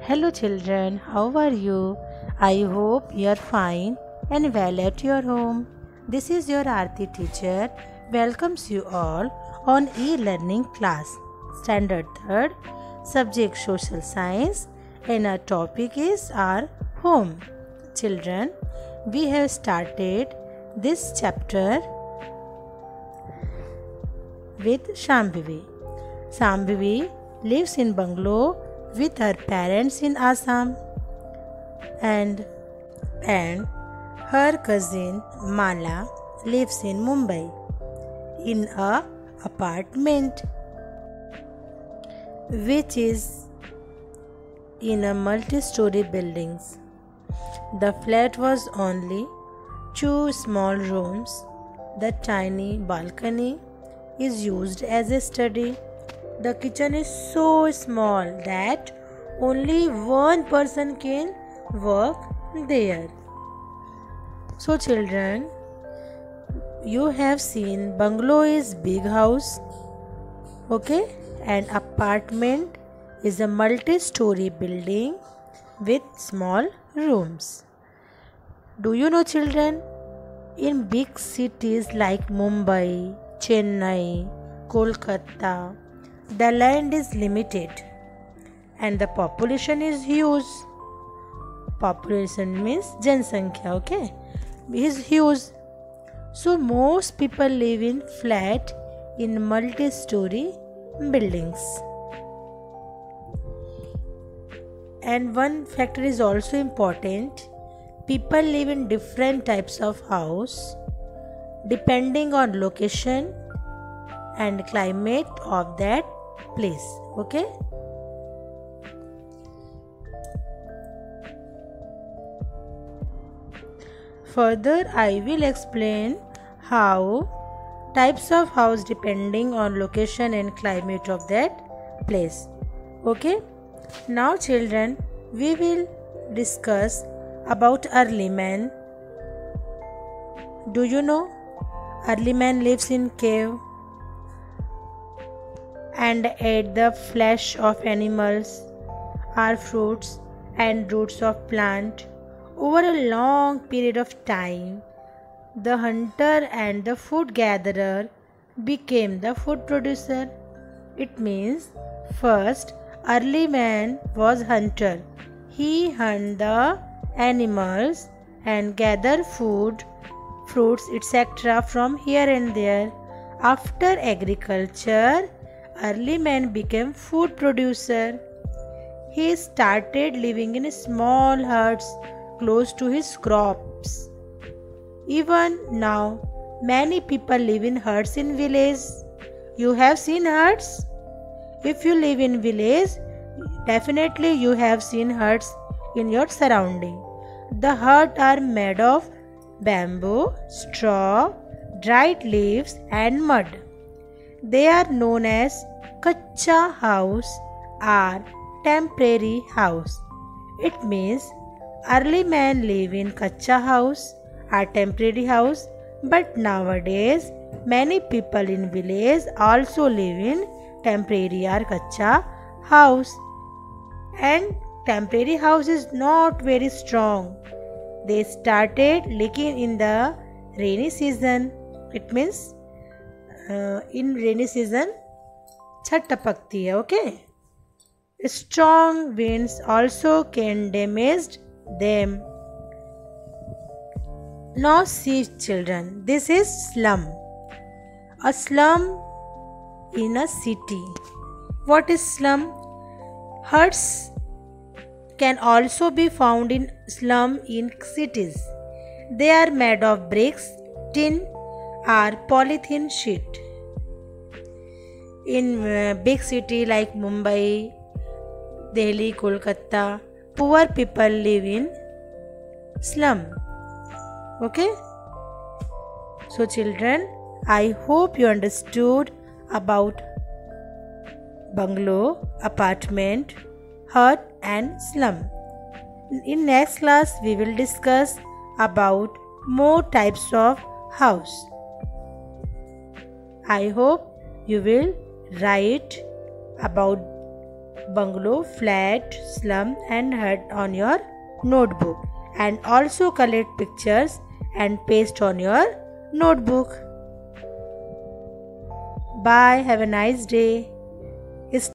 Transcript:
Hello children, how are you? I hope you are fine and well at your home. This is your Aarti teacher welcomes you all on e-learning class standard 3rd subject social science and our topic is our home. Children, we have started this chapter with Shambhavi. Shambhavi lives in bungalow with her parents in Assam and her cousin Mala lives in Mumbai in a apartment which is in a multi-story buildings. The flat was only 2 small rooms. The tiny balcony is used as a study. The kitchen is so small that only one person can work there. So children, you have seen bungalow is big house, okay, and apartment is a multi-story building with small rooms. Do you know children, in big cities like Mumbai, Chennai, Kolkata, the land is limited and the population is huge. Population means Jansankhya, okay? Is huge. So most people live in flat in multi-story buildings. And one factor is also important. People live in different types of house depending on location and climate of that place, okay? Further, I will explain how types of house depending on location and climate of that place, okay? Now children, we will discuss about early man. Do you know early man lives in cave and ate the flesh of animals or fruits and roots of plant. Over a long period of time, the hunter and the food gatherer became the food producer. It means first early man was hunter. He hunt the animals and gather food, fruits, etc. from here and there. After agriculture, early man became food producer. He started living in small huts close to his crops. Even now, many people live in huts in village. You have seen huts? If you live in village, definitely you have seen huts in your surrounding. The huts are made of bamboo, straw, dried leaves and mud. They are known as Kacha house or temporary house. It means early man live in Kacha house or temporary house, but nowadays many people in village also live in temporary or Kacha house. And temporary house is not very strong. They started leaking in the rainy season. It means in rainy season छत टपकती है, okay? Strong winds also can damage them. Now see children, this is slum. A slum in a city. What is slum? Huts can also be found in slum in cities. They are made of bricks, tin or polythene sheet. In big city like Mumbai, Delhi, Kolkata, poor people live in slum. Okay? So children, I hope you understood about bungalow, apartment, hut and slum. In next class, we will discuss about more types of house. I hope you will write about bungalow, flat, slum and hut on your notebook, and also collect pictures and paste on your notebook. Bye. Have a nice day.